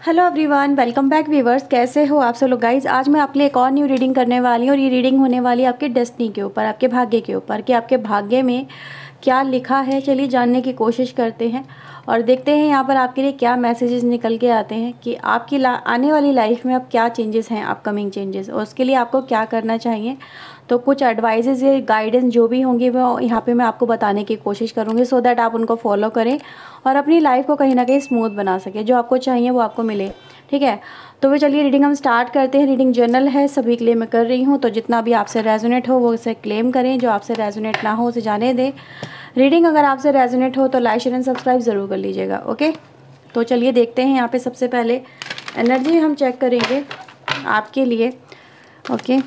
Hello everyone, welcome back viewers. कैसे हो आप सब लोग गाइज। आज मैं आपके लिए एक और न्यू रीडिंग करने वाली हूँ और ये रीडिंग होने वाली है आपके डेस्टिनी के ऊपर, आपके भाग्य के ऊपर कि आपके भाग्य में क्या लिखा है। चलिए जानने की कोशिश करते हैं और देखते हैं यहाँ पर आपके लिए क्या मैसेजेस निकल के आते हैं कि आपकी आने वाली लाइफ में अब क्या चेंजेस हैं, अपकमिंग चेंजेस, और उसके लिए आपको क्या करना चाहिए। तो कुछ एडवाइजेज या गाइडेंस जो भी होंगे वो यहाँ पे मैं आपको बताने की कोशिश करूँगी सो दैट आप उनको फॉलो करें और अपनी लाइफ को कहीं ना कहीं स्मूथ बना सके। जो आपको चाहिए वो आपको मिले, ठीक है। तो वे चलिए रीडिंग हम स्टार्ट करते हैं। रीडिंग जनरल है, सभी के लिए मैं कर रही हूँ, तो जितना भी आपसे रेजोनेट हो वो उसे क्लेम करें, जो आपसे रेजोनेट ना हो उसे जाने दें। रीडिंग अगर आपसे रेजोनेट हो तो लाइक शेयर एंड सब्सक्राइब ज़रूर कर लीजिएगा, ओके। तो चलिए देखते हैं। यहाँ पे सबसे पहले एनर्जी हम चेक करेंगे आपके लिए, okay.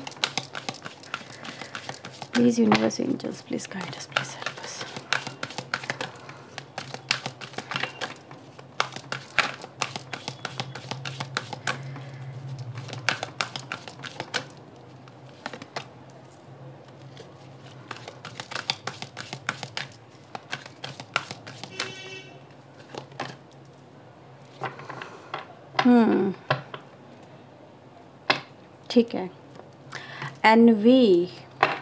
Please universe angels please guide us, please help us. ठीक है। Envy,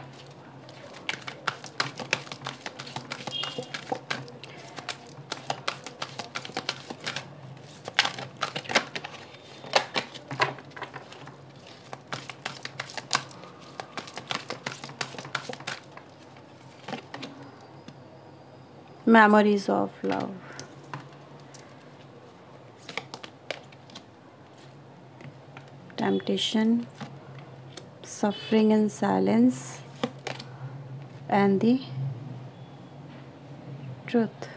memories of love, temptation, suffering in silence, and the truth.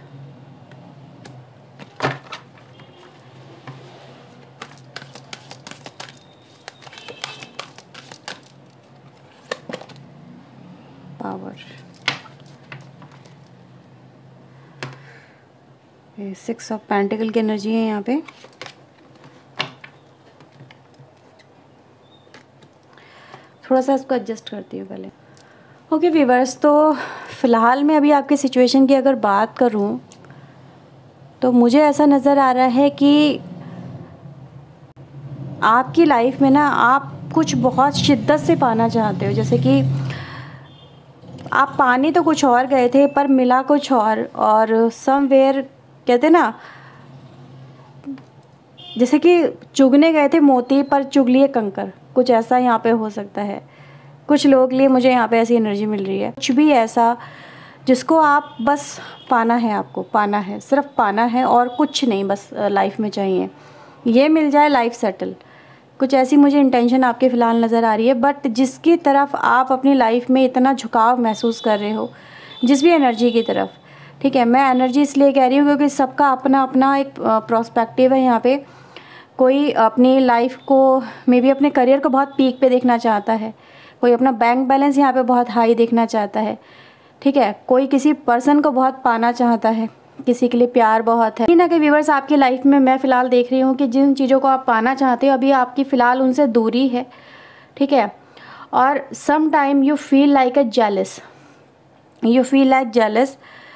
Power. 6 of pentacle की एनर्जी है यहाँ पे। थोड़ा सा इसको एडजस्ट करती हूँ पहले, ओके व्यूवर्स। तो फ़िलहाल मैं अभी आपकी सिचुएशन की अगर बात करूँ तो मुझे ऐसा नज़र आ रहा है कि आपकी लाइफ में ना आप कुछ बहुत शिद्दत से पाना चाहते हो। जैसे कि आप पानी तो कुछ और गए थे पर मिला कुछ और समवेयर कहते ना, जैसे कि चुगने गए थे मोती पर चुग लिए कंकर, कुछ ऐसा यहाँ पे हो सकता है। कुछ लोग लिए मुझे यहाँ पे ऐसी एनर्जी मिल रही है। कुछ भी ऐसा जिसको आप बस पाना है, आपको पाना है, सिर्फ पाना है और कुछ नहीं बस लाइफ में चाहिए, ये मिल जाए लाइफ सेटल। कुछ ऐसी मुझे इंटेंशन आपके फ़िलहाल नज़र आ रही है। बट जिसकी तरफ आप अपनी लाइफ में इतना झुकाव महसूस कर रहे हो, जिस भी एनर्जी की तरफ, ठीक है। मैं एनर्जी इसलिए कह रही हूँ क्योंकि सबका अपना अपना एक प्रोस्पेक्टिव है यहाँ पे। कोई अपनी लाइफ को मे बी अपने करियर को बहुत पीक पे देखना चाहता है, कोई अपना बैंक बैलेंस यहाँ पे बहुत हाई देखना चाहता है, ठीक है। कोई किसी पर्सन को बहुत पाना चाहता है, किसी के लिए प्यार बहुत है। कहीं ना कहीं व्यूअर्स आपकी लाइफ में मैं फ़िलहाल देख रही हूँ कि जिन चीज़ों को आप पाना चाहते हो अभी आपकी फ़िलहाल उनसे दूरी है, ठीक है। और some time you feel like a jealous, you feel like jealous.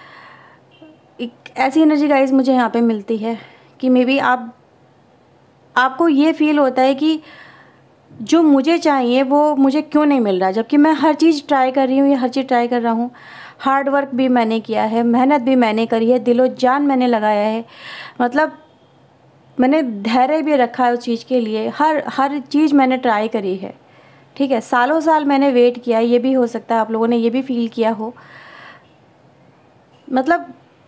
ऐसी एनर्जी गाइस मुझे यहाँ पे मिलती है कि मे बी आपको ये फील होता है कि जो मुझे चाहिए वो मुझे क्यों नहीं मिल रहा, जबकि मैं हर चीज़ ट्राई कर रही हूँ, ये हर चीज़ ट्राई कर रहा हूँ। हार्ड वर्क भी मैंने किया है, मेहनत भी मैंने करी है, दिलो जान मैंने लगाया है, मतलब मैंने धैर्य भी रखा है उस चीज़ के लिए। हर चीज़ मैंने ट्राई करी है, ठीक है। सालों साल मैंने वेट किया है। ये भी हो सकता है आप लोगों ने ये भी फील किया हो। मतलब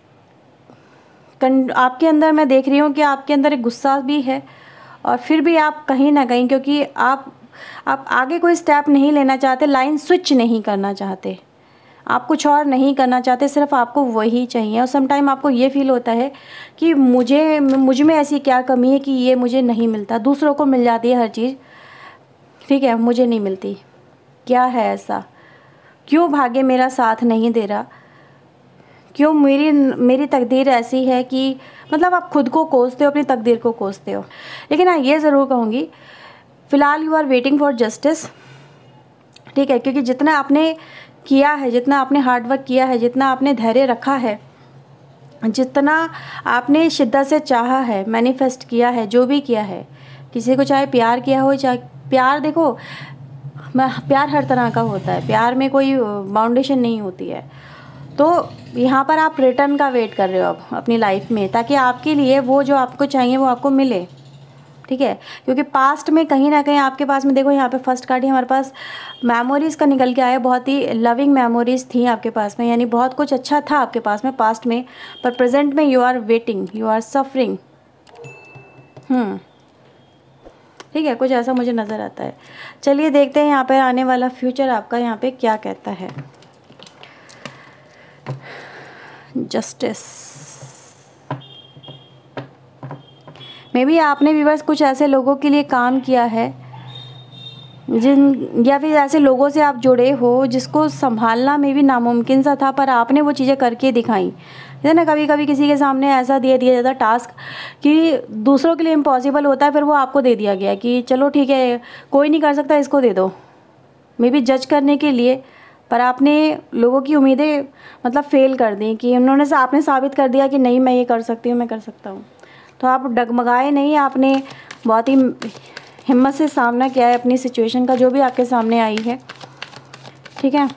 आपके अंदर मैं देख रही हूँ कि आपके अंदर एक गुस्सा भी है और फिर भी आप कहीं ना कहीं, क्योंकि आप आगे कोई स्टेप नहीं लेना चाहते, लाइन स्विच नहीं करना चाहते, आप कुछ और नहीं करना चाहते, सिर्फ आपको वही चाहिए। और सम टाइम आपको ये फील होता है कि मुझ में ऐसी क्या कमी है कि ये मुझे नहीं मिलता। दूसरों को मिल जाती है हर चीज़, ठीक है, मुझे नहीं मिलती। क्या है ऐसा, क्यों भाग्य मेरा साथ नहीं दे रहा, क्यों मेरी तकदीर ऐसी है कि मतलब आप खुद को कोसते हो, अपनी तकदीर को कोसते हो। लेकिन हाँ ये ज़रूर कहूँगी फ़िलहाल you are waiting for justice, ठीक है। क्योंकि जितना आपने किया है, जितना आपने हार्डवर्क किया है, जितना आपने धैर्य रखा है, जितना आपने शिद्दत से चाहा है, मैनिफेस्ट किया है, जो भी किया है, किसी को चाहे प्यार किया हो, चाहे प्यार, देखो प्यार हर तरह का होता है, प्यार में कोई बाउंडेशन नहीं होती है। तो यहाँ पर आप रिटर्न का वेट कर रहे हो अब अपनी लाइफ में, ताकि आपके लिए वो जो आपको चाहिए वो आपको मिले, ठीक है। क्योंकि पास्ट में कहीं ना कहीं आपके पास में, देखो यहाँ पे फर्स्ट कार्ड ही हमारे पास मेमोरीज़ का निकल के आया, बहुत ही लविंग मेमोरीज़ थी आपके पास में, यानी बहुत कुछ अच्छा था आपके पास में पास्ट में, पर प्रेजेंट में you are waiting, you are suffering. ठीक है, कुछ ऐसा मुझे नज़र आता है। चलिए देखते हैं यहाँ पे आने वाला फ्यूचर आपका यहाँ पे क्या कहता है। जस्टिस, मे बी आपने व्यूअर्स कुछ ऐसे लोगों के लिए काम किया है या फिर ऐसे लोगों से आप जुड़े हो जिसको संभालना मे बी नामुमकिन सा था, पर आपने वो चीज़ें करके दिखाई। है ना, कभी कभी किसी के सामने ऐसा दिया जाता टास्क कि दूसरों के लिए इम्पॉसिबल होता है, फिर वो आपको दे दिया गया कि चलो ठीक है, कोई नहीं कर सकता, इसको दे दो, मे बी जज करने के लिए। पर आपने लोगों की उम्मीदें मतलब फ़ेल कर दी, कि आपने साबित कर दिया कि नहीं, मैं ये कर सकती हूँ, मैं कर सकता हूँ। तो आप डगमगाए नहीं, आपने बहुत ही हिम्मत से सामना किया है अपनी सिचुएशन का, जो भी आपके सामने आई है, ठीक है।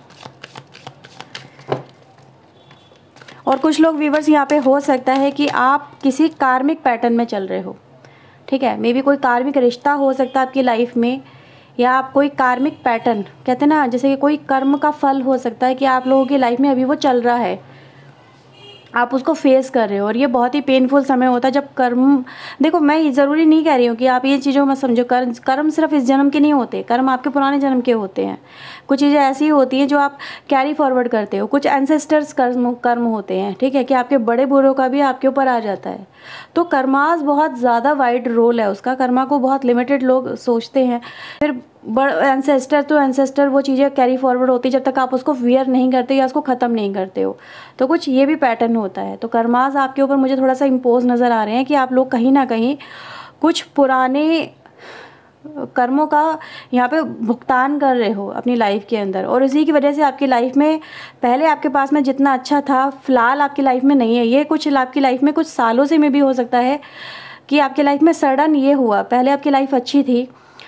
और कुछ लोग व्यूअर्स यहाँ पे हो सकता है कि आप किसी कार्मिक पैटर्न में चल रहे हो, ठीक है। मे बी कोई कार्मिक रिश्ता हो सकता है आपकी लाइफ में, या आप कोई कार्मिक पैटर्न कहते हैं ना, जैसे कि कोई कर्म का फल हो सकता है कि आप लोगों की लाइफ में अभी वो चल रहा है, आप उसको फेस कर रहे हो, और ये बहुत ही पेनफुल समय होता है जब कर्म, देखो मैं ज़रूरी नहीं कह रही हूँ कि आप ये चीज़ों में समझो, कर्म सिर्फ इस जन्म के नहीं होते, कर्म आपके पुराने जन्म के होते हैं। कुछ चीज़ें ऐसी होती हैं जो आप कैरी फॉरवर्ड करते हो, कुछ एंसेस्टर्स कर्म होते हैं, ठीक है, कि आपके बड़े बूढ़ों का भी आपके ऊपर आ जाता है। तो कर्मास बहुत ज़्यादा वाइड रोल है उसका, कर्मा को बहुत लिमिटेड लोग सोचते हैं, फिर एंसेस्टर तो एंसेस्टर वो चीज़ें कैरी फॉरवर्ड होती है जब तक आप उसको वियर नहीं करते या उसको ख़त्म नहीं करते हो। तो कुछ ये भी पैटर्न होता है। तो कर्मास आपके ऊपर मुझे थोड़ा सा इम्पोज नज़र आ रहे हैं कि आप लोग कहीं ना कहीं कुछ पुराने कर्मों का यहाँ पे भुगतान कर रहे हो अपनी लाइफ के अंदर, और इसी की वजह से आपकी लाइफ में पहले आपके पास में जितना अच्छा था, फ़िलहाल आपकी लाइफ में नहीं है। ये कुछ आपकी लाइफ में कुछ सालों से में भी हो सकता है कि आपकी लाइफ में सडन ये हुआ, पहले आपकी लाइफ अच्छी थी,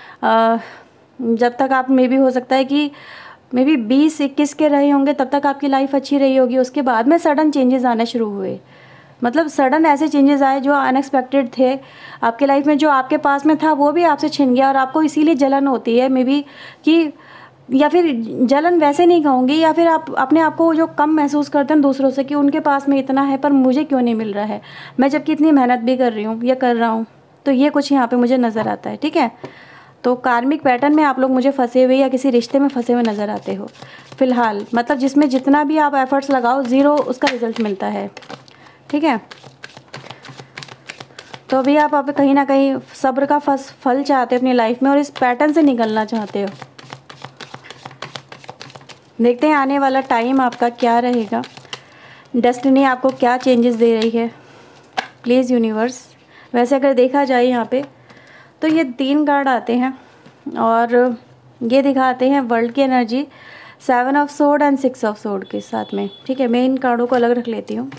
जब तक आप मे बी हो सकता है कि मे बी 20-21 के रहे होंगे, तब तक आपकी लाइफ अच्छी रही होगी। उसके बाद में सडन चेंजेस आने शुरू हुए, मतलब सडन ऐसे चेंजेस आए जो अनएक्सपेक्टेड थे आपके लाइफ में, जो आपके पास में था वो भी आपसे छिन गया, और आपको इसीलिए जलन होती है मे बी कि, या फिर जलन वैसे नहीं कहूँगी, या फिर आप अपने आप को जो कम महसूस करते हैं दूसरों से कि उनके पास में इतना है पर मुझे क्यों नहीं मिल रहा है, मैं जबकि इतनी मेहनत भी कर रही हूँ या कर रहा हूँ। तो ये कुछ यहाँ पर मुझे नज़र आता है, ठीक है। तो कार्मिक पैटर्न में आप लोग मुझे फंसे हुए या किसी रिश्ते में फंसे हुए नज़र आते हो फ़िलहाल, मतलब जिसमें जितना भी आप एफर्ट्स लगाओ ज़ीरो उसका रिज़ल्ट मिलता है, ठीक है। तो अभी आप कहीं ना कहीं सब्र का फल चाहते हो अपनी लाइफ में, और इस पैटर्न से निकलना चाहते हो। देखते हैं आने वाला टाइम आपका क्या रहेगा, डेस्टिनी आपको क्या चेंजेस दे रही है, प्लीज़ यूनिवर्स। वैसे अगर देखा जाए यहाँ पे तो ये 3 कार्ड आते हैं, और ये दिखाते हैं वर्ल्ड की energy 7 of sword and 6 of sword के साथ में, ठीक है। मैं इन कार्डों को अलग रख लेती हूँ।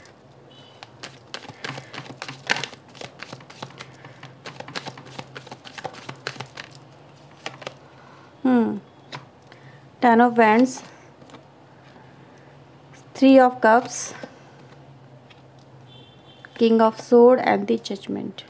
Ten of wands, 3 of cups, king of sword and the judgement,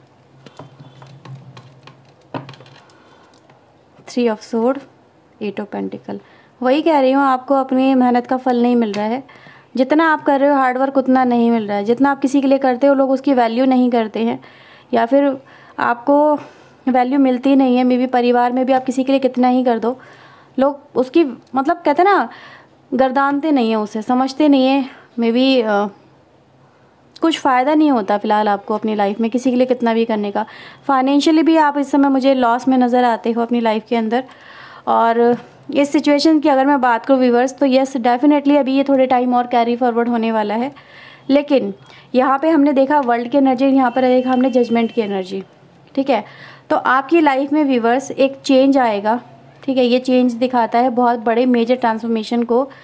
3 of sword, 8 of pentacle. वही कह रही हूँ, आपको अपनी मेहनत का फल नहीं मिल रहा है, जितना आप कर रहे हो हार्डवर्क उतना नहीं मिल रहा है, जितना आप किसी के लिए करते हो लोग उसकी वैल्यू नहीं करते हैं, या फिर आपको वैल्यू मिलती नहीं है। मे बी परिवार में भी आप किसी के लिए कितना ही कर दो, लोग उसकी मतलब कहते हैं ना, गर्दानते नहीं हैं, उसे समझते नहीं है। मे बी कुछ फ़ायदा नहीं होता फ़िलहाल आपको अपनी लाइफ में किसी के लिए कितना भी करने का। फाइनेंशियली भी आप इस समय मुझे लॉस में नज़र आते हो अपनी लाइफ के अंदर। और इस सिचुएशन की अगर मैं बात करूँ व्यूअर्स, तो यस डेफिनेटली अभी ये थोड़े टाइम और कैरी फॉरवर्ड होने वाला है, लेकिन यहाँ पे हमने देखा वर्ल्ड की एनर्जी, यहाँ पर देखा हमने जजमेंट की एनर्जी, ठीक है। तो आपकी लाइफ में व्यूअर्स एक चेंज आएगा, ठीक है। ये चेंज दिखाता है बहुत बड़े मेजर ट्रांसफॉर्मेशन को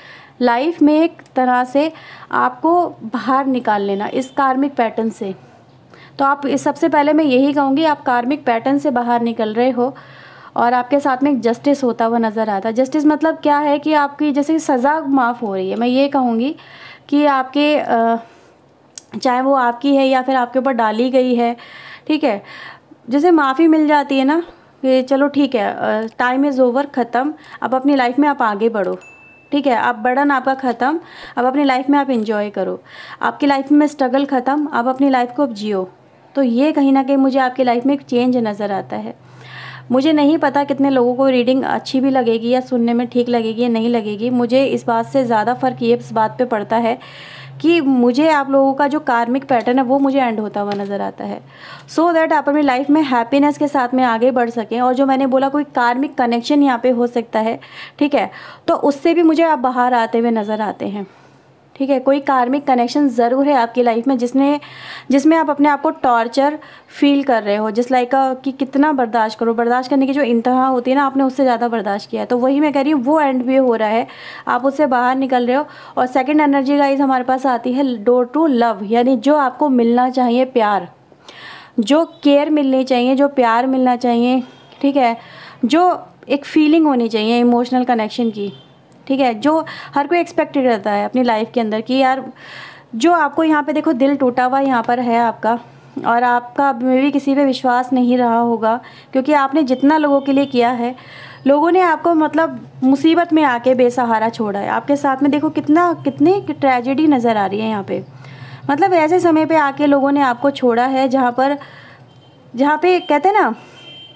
लाइफ में एक तरह से आपको बाहर निकाल लेना इस कार्मिक पैटर्न से। तो आप इस सबसे पहले मैं यही कहूँगी, आप कार्मिक पैटर्न से बाहर निकल रहे हो और आपके साथ में एक जस्टिस होता हुआ नज़र आता है। जस्टिस मतलब क्या है कि आपकी जैसे सज़ा माफ़ हो रही है। मैं ये कहूँगी कि आपके चाहे वो आपकी है या फिर आपके ऊपर डाली गई है, ठीक है, जैसे माफ़ी मिल जाती है ना कि चलो ठीक है, टाइम इज़ ओवर, ख़त्म, अब अपनी लाइफ में आप आगे बढ़ो, ठीक है, अब बर्डन आपका ख़त्म, अब अपनी लाइफ में आप एंजॉय करो, आपकी लाइफ में स्ट्रगल ख़त्म, अब अपनी लाइफ को अब जियो। तो ये कहीं ना कहीं मुझे आपकी लाइफ में एक चेंज नज़र आता है। मुझे नहीं पता कितने लोगों को रीडिंग अच्छी भी लगेगी या सुनने में ठीक लगेगी या नहीं लगेगी। मुझे इस बात से ज़्यादा फ़र्क ये इस बात पे पड़ता है कि मुझे आप लोगों का जो कार्मिक पैटर्न है वो मुझे एंड होता हुआ नज़र आता है, सो दैट आप अपनी लाइफ में हैप्पीनेस के साथ में आगे बढ़ सकें। और जो मैंने बोला कोई कार्मिक कनेक्शन यहाँ पे हो सकता है, ठीक है, तो उससे भी मुझे आप बाहर आते हुए नज़र आते हैं, ठीक है। कोई कार्मिक कनेक्शन ज़रूर है आपकी लाइफ में जिसमें आप अपने आप को टॉर्चर फील कर रहे हो, जिस लाइक कि कितना बर्दाश्त करो, बर्दाश्त करने की जो इंतहा होती है ना, आपने उससे ज़्यादा बर्दाश्त किया है। तो वही मैं कह रही हूँ, वो एंड भी हो रहा है, आप उससे बाहर निकल रहे हो। और सेकंड एनर्जी गाइस हमारे पास आती है डोर टू लव, यानी जो आपको मिलना चाहिए प्यार, जो केयर मिलनी चाहिए, जो प्यार मिलना चाहिए, ठीक है, जो एक फीलिंग होनी चाहिए इमोशनल कनेक्शन की, ठीक है, जो हर कोई एक्सपेक्टेड रहता है अपनी लाइफ के अंदर कि यार जो आपको यहाँ पे देखो दिल टूटा हुआ यहाँ पर है आपका, और आपका मे भी किसी पे विश्वास नहीं रहा होगा, क्योंकि आपने जितना लोगों के लिए किया है, लोगों ने आपको मतलब मुसीबत में आके बेसहारा छोड़ा है। आपके साथ में देखो कितनी ट्रेजेडी नज़र आ रही है यहाँ पे, मतलब ऐसे समय पे आके लोगों ने आपको छोड़ा है जहाँ पे कहते हैं ना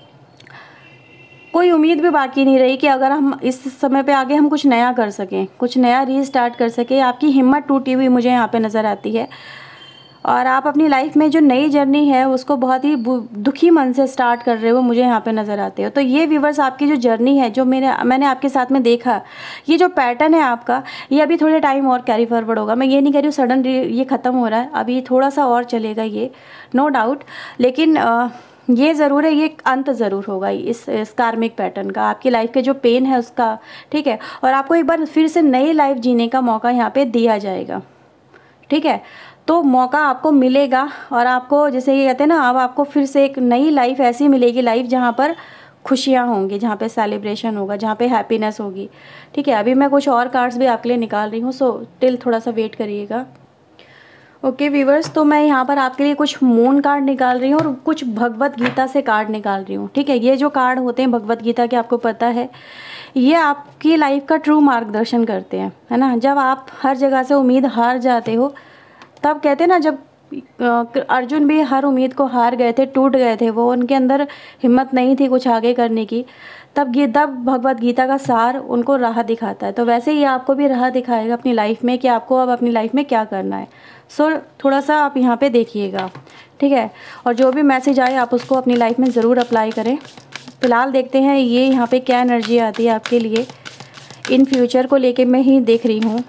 कोई उम्मीद भी बाकी नहीं रही कि अगर हम इस समय पे आगे हम कुछ नया कर सकें, कुछ नया रीस्टार्ट कर सकें। आपकी हिम्मत टूटी हुई मुझे यहाँ पे नज़र आती है, और आप अपनी लाइफ में जो नई जर्नी है उसको बहुत ही दुखी मन से स्टार्ट कर रहे हो, मुझे यहाँ पे नज़र आते हो। तो ये व्यूवर्स आपकी जो जर्नी है, जो मैंने आपके साथ में देखा, ये जो पैटर्न है आपका, ये अभी थोड़े टाइम और कैरी फॉरवर्ड होगा। मैं ये नहीं कह रही हूँ सडन ये ख़त्म हो रहा है, अभी थोड़ा सा और चलेगा ये, नो डाउट, लेकिन ये ज़रूर है, ये अंत ज़रूर होगा इस कार्मिक पैटर्न का, आपकी लाइफ के जो पेन है उसका, ठीक है। और आपको एक बार फिर से नई लाइफ जीने का मौका यहाँ पे दिया जाएगा, ठीक है। तो मौका आपको मिलेगा, और आपको जैसे ये कहते हैं ना, अब आपको फिर से एक नई लाइफ ऐसी मिलेगी, लाइफ जहाँ पर खुशियाँ होंगी, जहाँ पे सेलिब्रेशन होगा, जहाँ पे हैप्पीनेस होगी, ठीक है। अभी मैं कुछ और कार्ड्स भी आपके लिए निकाल रही हूँ, सो टिल थोड़ा सा वेट करिएगा। ओके व्यूवर्स, तो मैं यहाँ पर आपके लिए कुछ मून कार्ड निकाल रही हूँ और कुछ भगवत गीता से कार्ड निकाल रही हूँ, ठीक है। ये जो कार्ड होते हैं भगवत गीता के, आपको पता है, ये आपकी लाइफ का ट्रू मार्गदर्शन करते हैं, है ना। जब आप हर जगह से उम्मीद हार जाते हो, तब कहते हैं ना, जब अर्जुन भी हर उम्मीद को हार गए थे, टूट गए थे, वो उनके अंदर हिम्मत नहीं थी कुछ आगे करने की, तब भगवत गीता का सार उनको राह दिखाता है। तो वैसे ही आपको भी राह दिखाएगा अपनी लाइफ में कि आपको अब अपनी लाइफ में क्या करना है। सो थोड़ा सा आप यहाँ पे देखिएगा, ठीक है, और जो भी मैसेज आए आप उसको अपनी लाइफ में ज़रूर अप्लाई करें। फ़िलहाल देखते हैं ये यहाँ पे क्या एनर्जी आती है आपके लिए, इन फ्यूचर को लेके मैं ही देख रही हूँ।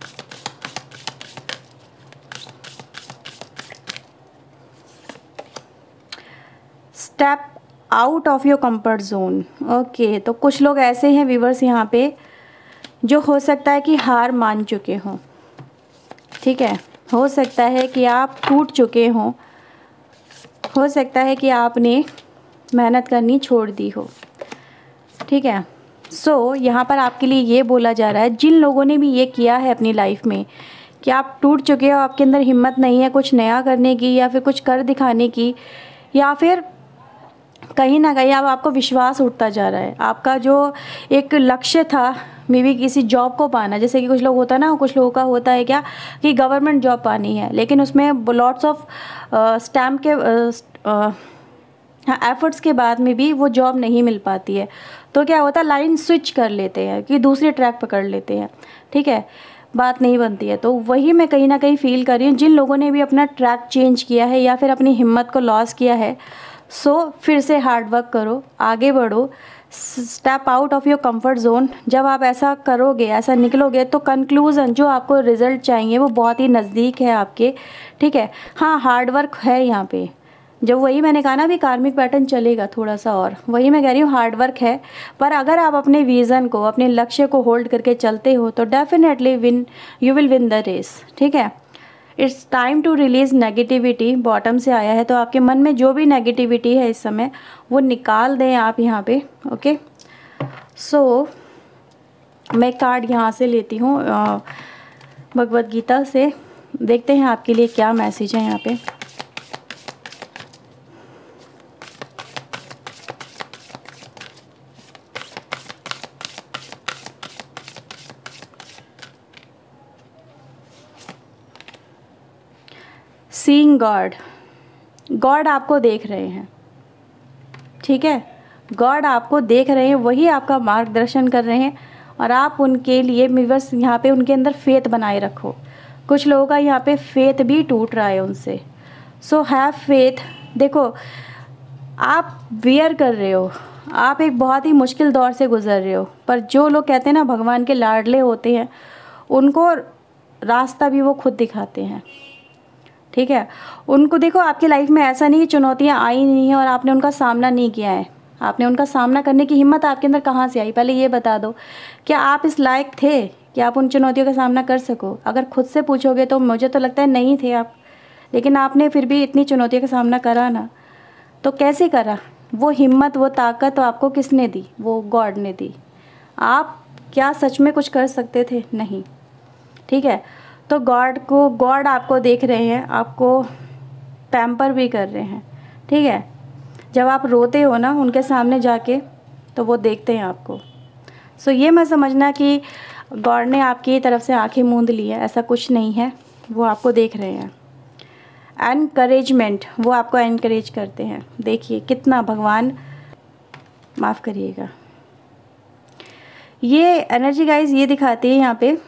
Step out of your comfort zone. Okay, तो कुछ लोग ऐसे हैं व्यूवर्स यहाँ पे जो हो सकता है कि हार मान चुके हों, ठीक है, हो सकता है कि आप टूट चुके हों, हो सकता है कि आपने मेहनत करनी छोड़ दी हो, ठीक है। सो यहाँ पर आपके लिए ये बोला जा रहा है, जिन लोगों ने भी ये किया है अपनी लाइफ में कि आप टूट चुके हो, आपके अंदर हिम्मत नहीं है कुछ नया करने की या फिर कुछ कर दिखाने की, या फिर कहीं ना कहीं अब आपको विश्वास उठता जा रहा है, आपका जो एक लक्ष्य था मे बी किसी जॉब को पाना, जैसे कि कुछ लोग होता है ना, कुछ लोगों का होता है क्या कि गवर्नमेंट जॉब पानी है, लेकिन उसमें लॉट्स ऑफ स्टैम्प के एफर्ट्स के बाद में भी वो जॉब नहीं मिल पाती है। तो क्या होता है, लाइन स्विच कर लेते हैं कि दूसरी ट्रैक पकड़ लेते हैं, ठीक है, बात नहीं बनती है। तो वही मैं कहीं ना कहीं फील कर रही हूँ, जिन लोगों ने भी अपना ट्रैक चेंज किया है या फिर अपनी हिम्मत को लॉस किया है, सो फिर से हार्ड वर्क करो, आगे बढ़ो, step out of your comfort zone. जब आप ऐसा करोगे, ऐसा निकलोगे, तो कंक्लूज़न जो आपको रिज़ल्ट चाहिए वो बहुत ही नज़दीक है आपके, ठीक है। हाँ, हार्ड वर्क है यहाँ पे, जब वही मैंने कहा ना, भी कार्मिक पैटर्न चलेगा थोड़ा सा, और वही मैं कह रही हूँ हार्ड वर्क है। पर अगर आप अपने विज़न को, अपने लक्ष्य को होल्ड करके चलते हो तो definitely you will win the race. ठीक है, it's time to release negativity. Bottom से आया है, तो आपके मन में जो भी नेगेटिविटी है इस समय वो निकाल दें आप यहाँ पे। ओके, सो मैं कार्ड यहाँ से लेती हूँ भगवद गीता से, देखते हैं आपके लिए क्या मैसेज है यहाँ पे। सीइंग गॉड, गॉड आपको देख रहे हैं। ठीक है, गॉड आपको देख रहे हैं, वही आपका मार्गदर्शन कर रहे हैं, और आप उनके लिए व्यूअर्स यहाँ पे उनके अंदर फेथ बनाए रखो। कुछ लोगों का यहाँ पे फेथ भी टूट रहा है उनसे, सो हैव फेथ। देखो, आप बियर कर रहे हो, आप एक बहुत ही मुश्किल दौर से गुजर रहे हो, पर जो लोग कहते हैं ना भगवान के लाडले होते हैं, उनको रास्ता भी वो खुद दिखाते हैं। ठीक है, उनको देखो, आपकी लाइफ में ऐसा नहीं कि चुनौतियाँ आई नहीं हैं और आपने उनका सामना नहीं किया है। आपने उनका सामना करने की हिम्मत आपके अंदर कहाँ से आई, पहले ये बता दो। क्या आप इस लायक थे कि आप उन चुनौतियों का सामना कर सको? अगर खुद से पूछोगे तो मुझे तो लगता है नहीं थे आप, लेकिन आपने फिर भी इतनी चुनौतियों का सामना करा ना, तो कैसे करा? वो हिम्मत, वो ताकत आपको किसने दी? वो गॉड ने दी। आप क्या सच में कुछ कर सकते थे? नहीं। ठीक है, तो गॉड आपको देख रहे हैं, आपको पैम्पर भी कर रहे हैं। ठीक है, जब आप रोते हो ना उनके सामने जाके, तो वो देखते हैं आपको। सो ये मत समझना कि गॉड ने आपकी तरफ से आंखें मूंद ली है, ऐसा कुछ नहीं है, वो आपको देख रहे हैं। एनकरेजमेंट, वो आपको एनकरेज करते हैं। देखिए कितना भगवान, माफ़ करिएगा, ये एनर्जी गाइस ये दिखाती है यहाँ पे,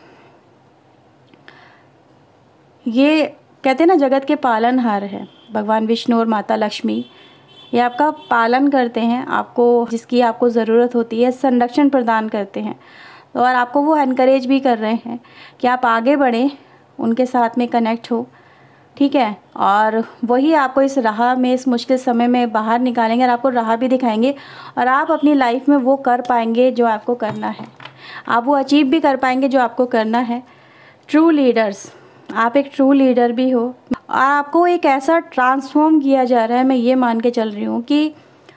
ये कहते हैं ना जगत के पालनहार है भगवान विष्णु और माता लक्ष्मी। ये आपका पालन करते हैं, आपको जिसकी आपको ज़रूरत होती है संरक्षण प्रदान करते हैं, और आपको वो एनकरेज भी कर रहे हैं कि आप आगे बढ़ें, उनके साथ में कनेक्ट हो। ठीक है, और वही आपको इस राह में, इस मुश्किल समय में बाहर निकालेंगे और आपको राह भी दिखाएंगे, और आप अपनी लाइफ में वो कर पाएंगे जो आपको करना है, आप वो अचीव भी कर पाएंगे जो आपको करना है। ट्रू लीडर्स, आप एक ट्रू लीडर भी हो, और आपको एक ऐसा ट्रांसफॉर्म किया जा रहा है, मैं ये मान के चल रही हूँ कि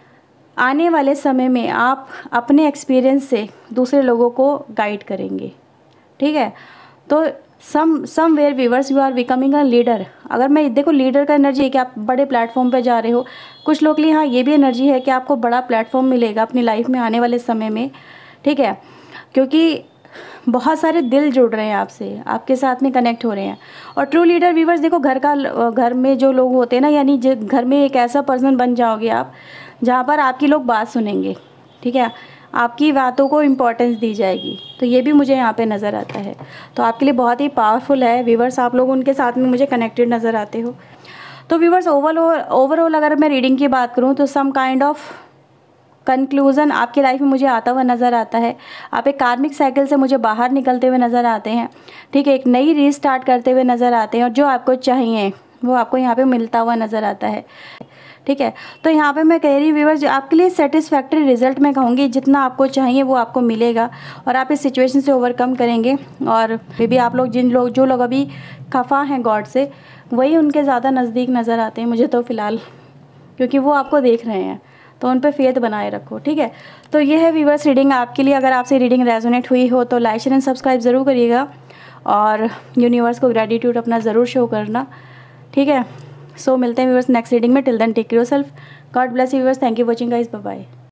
आने वाले समय में आप अपने एक्सपीरियंस से दूसरे लोगों को गाइड करेंगे। ठीक है, तो somewhere viewers you are becoming a leader. अगर मैं देखो, लीडर का एनर्जी है कि आप बड़े प्लेटफॉर्म पे जा रहे हो। कुछ लोग के लिए हाँ ये भी एनर्जी है कि आपको बड़ा प्लेटफॉर्म मिलेगा अपनी लाइफ में आने वाले समय में। ठीक है, क्योंकि बहुत सारे दिल जुड़ रहे हैं आपसे, आपके साथ में कनेक्ट हो रहे हैं। और ट्रू लीडर व्यूअर्स देखो, घर में जो लोग होते हैं ना, यानी घर में एक ऐसा पर्सन बन जाओगे आप जहाँ पर आपकी लोग बात सुनेंगे। ठीक है, आपकी बातों को इम्पोर्टेंस दी जाएगी, तो ये भी मुझे यहाँ पे नज़र आता है। तो आपके लिए बहुत ही पावरफुल है व्यूअर्स, आप लोग उनके साथ में मुझे कनेक्टेड नज़र आते हो। तो व्यूअर्स ओवरऑल अगर मैं रीडिंग की बात करूँ तो सम काइंड ऑफ कंक्लूज़न आपकी लाइफ में मुझे आता हुआ नज़र आता है। आप एक कार्मिक साइकिल से मुझे बाहर निकलते हुए नज़र आते हैं। ठीक है, एक नई रीस्टार्ट करते हुए नज़र आते हैं, और जो आपको चाहिए वो आपको यहाँ पे मिलता हुआ नज़र आता है। ठीक है, तो यहाँ पे मैं कह रही हूँ व्यूअर्स, आपके लिए सेटिस्फैक्ट्री रिजल्ट मैं कहूँगी, जितना आपको चाहिए वो आपको मिलेगा, और आप इस सिचुएशन से ओवरकम करेंगे। और मे बी आप लोग जो लोग अभी खफा हैं गॉड से, वही उनके ज़्यादा नज़दीक नज़र आते हैं मुझे तो फ़िलहाल, क्योंकि वो आपको देख रहे हैं, तो उन पे फेथ बनाए रखो। ठीक है, तो ये है व्यूअर्स रीडिंग आपके लिए। अगर आपसे रीडिंग रेजोनेट हुई हो तो लाइक शेयर एंड सब्सक्राइब ज़रूर करिएगा, और यूनिवर्स को ग्रेटिट्यूड अपना ज़रूर शो करना। ठीक है, सो मिलते हैं व्यूअर्स नेक्स्ट रीडिंग में। Till then take care yourself, God bless you viewers, thank you watching guys, bye bye.